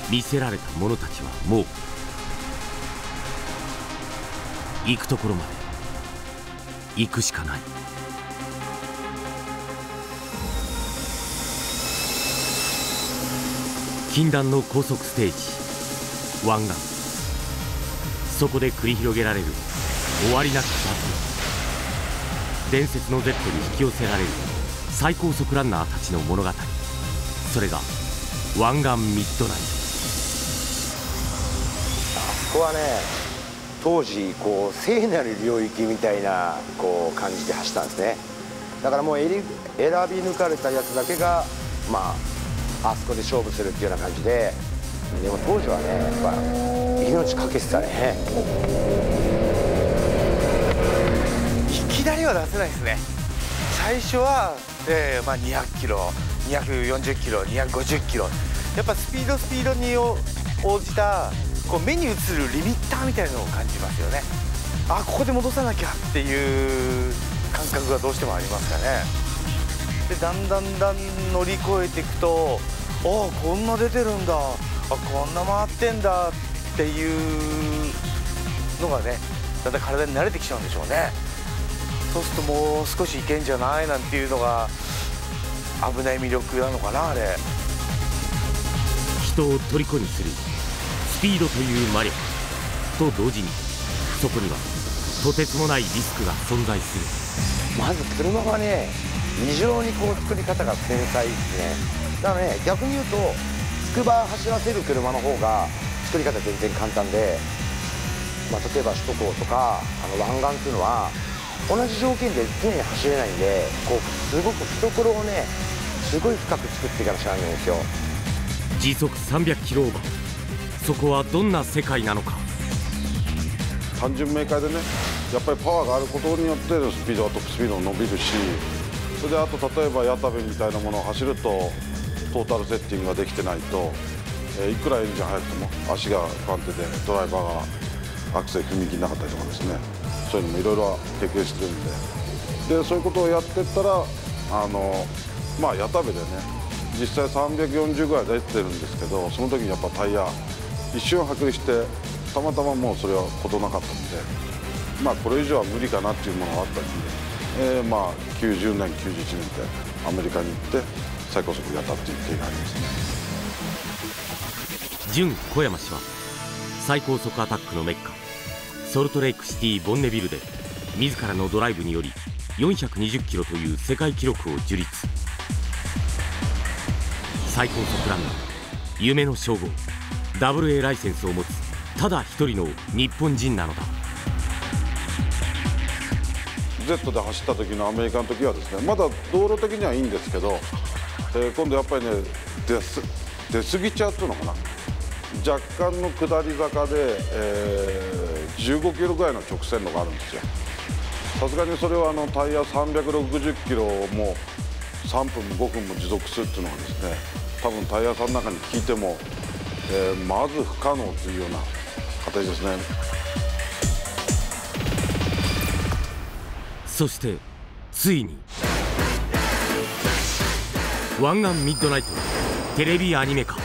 見せられた者たちはもう行くところまで行くしかない。禁断の高速ステージ湾岸、そこで繰り広げられる終わりなきバトル、伝説の Z に引き寄せられる最高速ランナーたちの物語、それが湾岸ミッドナイト。 ここはね、当時こう聖なる領域みたいなこう感じで走ったんですね。だからもう選び抜かれたやつだけがあそこで勝負するっていうような感じで、でも当時はねやっぱ命かけてたね。 いきなりは出せないですね。最初は、200キロ、240キロ、250キロ、やっぱスピードに応じたこう目に映るリミッターみたいなのを感じますよね。あ、ここで戻さなきゃっていう感覚がどうしてもありますかね。でだんだん乗り越えていくと、こんな出てるんだ、こんな回ってんだっていうのがね、だんだん体に慣れてきちゃうんでしょうね。そうするともう少しいけんじゃないなんていうのが危ない魅力なのかな、あれ。 人を虜にするスピードという魔力と同時に、そこにはとてつもないリスクが存在する。 まず車がね、異常にこう作り方が繊細ですね。だからね、逆に言うと筑波走らせる車の方が作り方全然簡単で、例えば首都高とか湾岸っていうのは同じ条件で常に走れないんで、こうすごく懐をねすごい深く作っていかなきゃならないんですよ。 時速300キロオーバー、そこはどんな世界なのか。 単純明快でね、やっぱりパワーがあることによってスピードはトップスピードも伸びるし、それであと例えば矢田部みたいなものを走るとトータルセッティングができてないと、いくらエンジン速くても足が不安定でドライバーがアクセル踏み切らなかったりとかですね、そういうのもいろいろ経験してるんで、そういうことをやってったら矢田部でね、実際340ぐらい出てるんですけど、その時にやっぱタイヤ一瞬剥離してたまたまもうそれは事なかったので、これ以上は無理かなっていうものがあったんで、90年91年ってアメリカに行って最高速やったっていう経緯がありますね。 準小山氏は最高速アタックのメッカソルトレイクシティボンネビルで自らのドライブにより420キロという世界記録を樹立。最高速ランナー、夢の称号 WA ライセンスを持つただ一人の日本人なのだ。 Z で走った時のアメリカの時はですね、まだ道路的にはいいんですけど、今度やっぱりね出過ぎちゃうっていうのかな、若干の下り坂で、15キロぐらいの直線路があるんですよ。さすがにそれはタイヤ360キロをもう3分も5分も持続するっていうのはですね、多分タイヤさんの中に聞いても、まず不可能というような形ですね。 そしてついに湾岸ミッドナイトテレビアニメ化。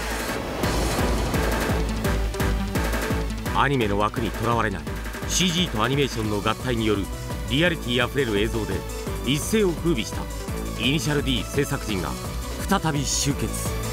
アニメの枠にとらわれない CG とアニメーションの合体によるリアリティあふれる映像で一世を風靡したイニシャル D 制作陣が再び集結。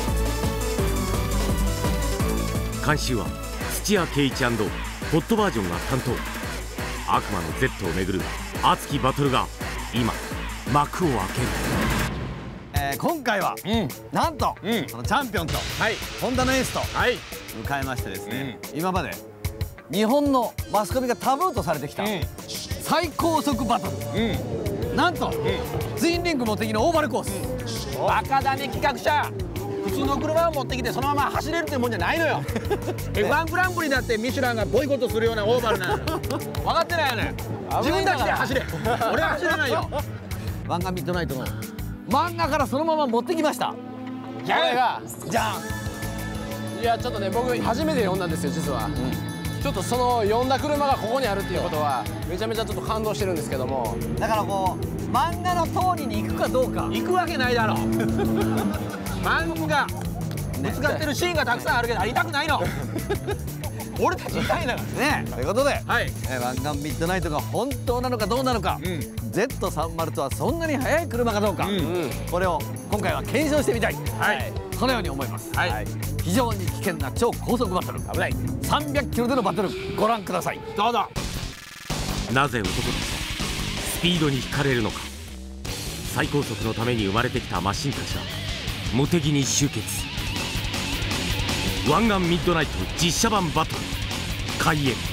監修は土屋圭一&ホットバージョンが担当。悪魔の Z をめぐる熱きバトルが今幕を開ける。 今回は、なんと、チャンピオンと、ホンダのエースと迎えましてですね、今まで日本のマスコミがタブーとされてきた、最高速バトル、なんと、ツインリング持ってきのオーバルコース。 バカだね企画者。普通の車を持ってきてそのまま走れるってもんじゃないのよ。F1 グランプリだってミシュランがボイコットするようなオーバルなの。分かってないよね。自分たちで走れ。俺は走らないよ。 湾岸ミッドナイトの漫画からそのまま持ってきました。 これがじゃん。いやちょっとね、僕初めて読んだんですよ実は。ちょっとその読んだ車がここにあるっていうことはめちゃめちゃちょっと感動してるんですけども。 だからこう漫画の通りに行くかどうか。 行くわけないだろう。漫画ぶつかってるシーンがたくさんあるけどありたくないの俺たち痛いんだからね。ということで、 はい、 湾岸ミッドナイトが本当なのかどうなのか、Z30 とはそんなに速い車かどうか、これを今回は検証してみたい、このように思います。非常に危険な超高速バトル、危ない300キロでのバトルご覧ください。 どうぞ。 なぜ男たちはスピードに惹かれるのか。最高速のために生まれてきたマシンたちは茂木に集結。湾岸ミッドナイト実写版バトル開演。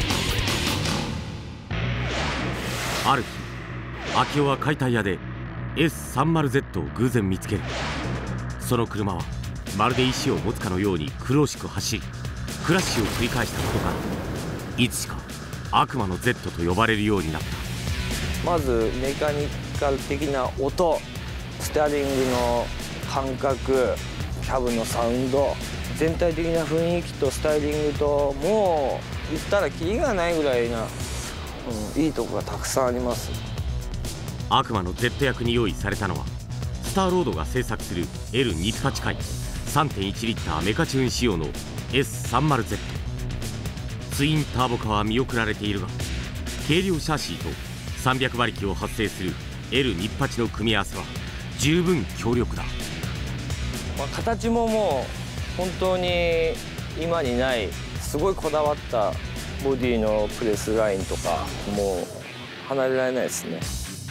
ある日、明夫は解体屋で S30Z を偶然見つける。その車はまるで石を持つかのように苦しく走り、クラッシュを繰り返したことから、いつしか悪魔の Z と呼ばれるようになった。 まずメカニカル的な音、ステアリングの感覚、キャブのサウンド、全体的な雰囲気とスタイリングと、もう言ったらキリがないぐらいな、いいとこがたくさんあります。 悪魔の Z 役に用意されたのはスターロードが製作する L28 回 3.1 リッターメカチューン仕様の S30Z。 ツインターボ化は見送られているが、軽量シャシーと300馬力を発生する L28 の組み合わせは十分強力だ。 形ももう本当に今にないすごいこだわったボディのプレスラインとか、もう離れられないですね。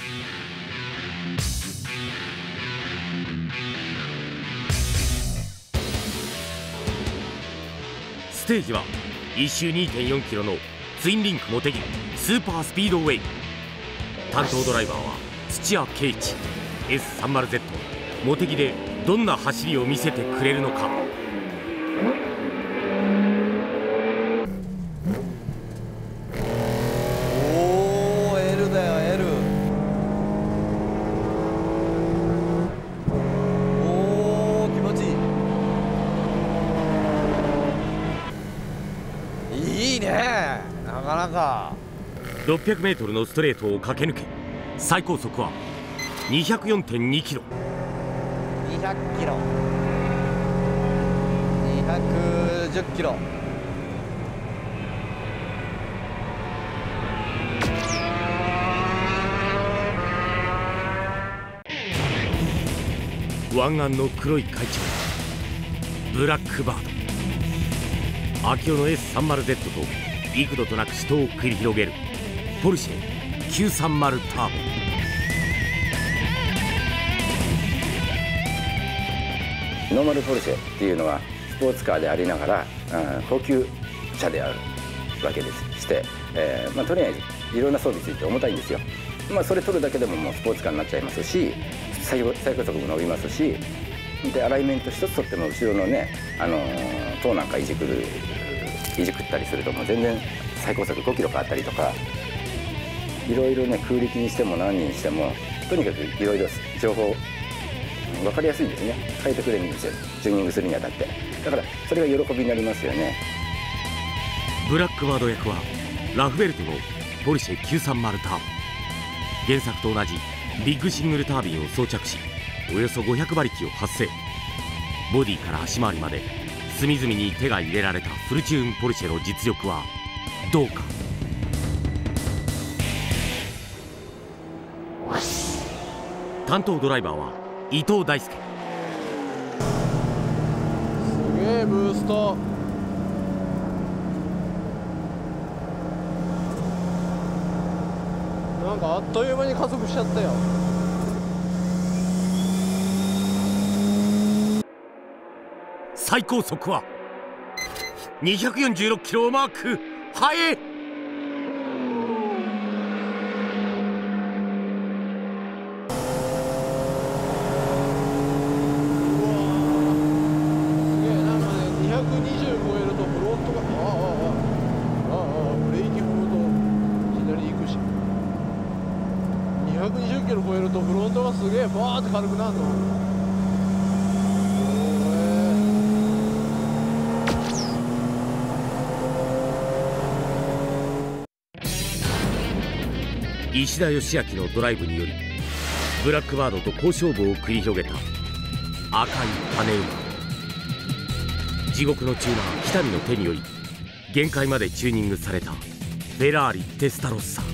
ステージは1周 2.4 キロのツインリンク茂木スーパースピードウェイ。担当ドライバーは土屋圭一。 S30Z 茂木でどんな走りを見せてくれるのか。 おー、 L だよ L。 おー、気持ちいい。いいね、なかなか。 600m のストレートを駆け抜け、最高速は 204.2 キロ。 200キロ、210キロ。 湾岸の黒い怪鳥ブラックバード。明夫の S30Z と幾度となく死闘を繰り広げるポルシェ930ターボ。 ノーマルポルシェっていうのはスポーツカーでありながら、高級車であるわけですして、とりあえずいろんな装備ついて重たいんですよ。それ取るだけでももうスポーツカーになっちゃいますし、最高速も伸びますし、でアライメント一つ取っても後ろのね、塔なんかいじくったりするともう全然最高速5キロ変わったりとか、いろいろね、空力にしても何にしてもとにかくいろいろ情報分かりやすいんですね。変えてくれるんですよ、チューニングするにあたって。だからそれが喜びになりますよね。 ブラックバード役はラフベルトのポルシェ930ターボ。原作と同じビッグシングルタービンを装着し、およそ500馬力を発生。ボディから足回りまで隅々に手が入れられたフルチューンポルシェの実力はどうか。担当ドライバーは伊藤大輔。 すげえブースト。なんかあっという間に加速しちゃったよ。 最高速は246キロをマーク。速え。 220キロ超えるとフロントがすげえバーって軽くなるの。 石田義明のドライブによりブラックバードと好勝負を繰り広げた赤い羽馬。 地獄のチューナー北見の手により限界までチューニングされたフェラーリテスタロッサ。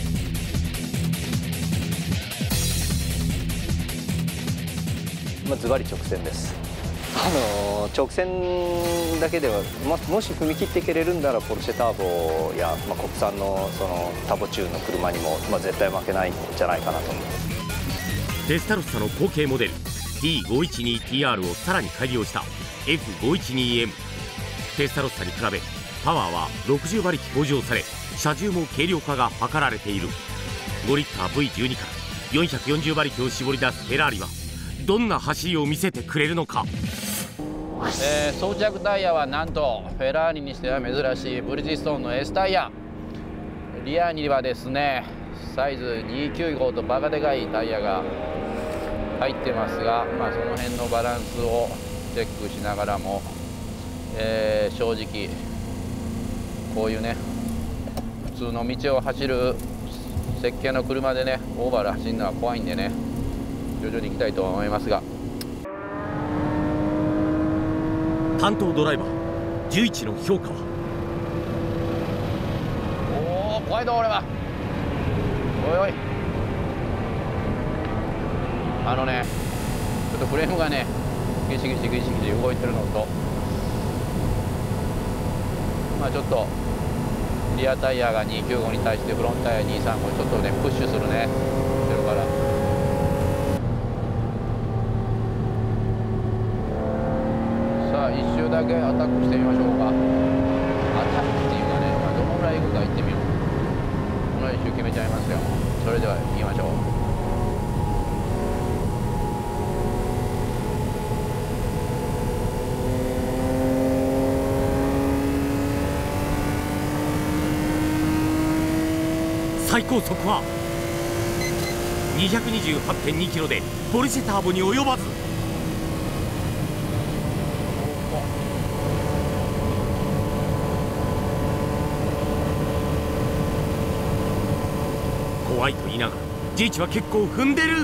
ズバリ直線です。直線だけではもし踏み切っていけれるんならポルシェターボや、国産のそのターボチューンの車にも、絶対負けないんじゃないかなと思います。 テスタロッサの後継モデル T512TR をさらに改良した F512M。 テスタロッサに比べパワーは60馬力向上され、車重も軽量化が図られている。5リッター V12 から440馬力を絞り出すフェラーリはどんな走りを見せてくれるのか。 装着タイヤはなんとフェラーリにしては珍しいブリヂストンの S タイヤ。リアにはですねサイズ295とバカでかいタイヤが入ってますが、その辺のバランスをチェックしながらも、正直こういうね普通の道を走る設計の車でねオーバーで走るのは怖いんでね、徐々に行きたいと思いますが。 担当ドライバー11の評価は。 おお怖いぞ俺は。おいおい、ちょっとフレームがねギシギシギシギシ動いてるのと、ちょっとリアタイヤが295に対してフロントタイヤ235ちょっとねプッシュするね後ろから。さあ1周だけアタックしてみましょうか。アタックっていうかね、どのぐらいいくか行ってみよう。この1周決めちゃいますよ。それでは行きましょう。 最高速は 228.2 キロでポルシェターボに及ばず。怖いと言いながら G1 は結構踏んでる。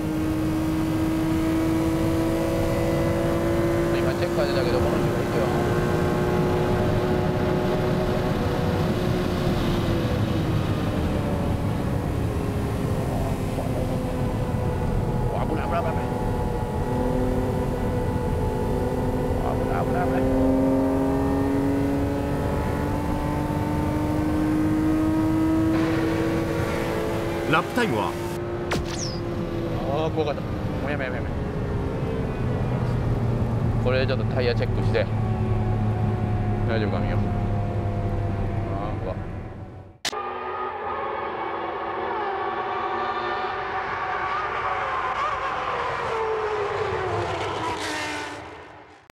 今チェッカー出たけどこの人も行くよ。危ない危ない危ない危ない危ない危ない。 ラップタイムは怖かった。もうやめやめやめ。これちょっとタイヤチェックして大丈夫か見よう。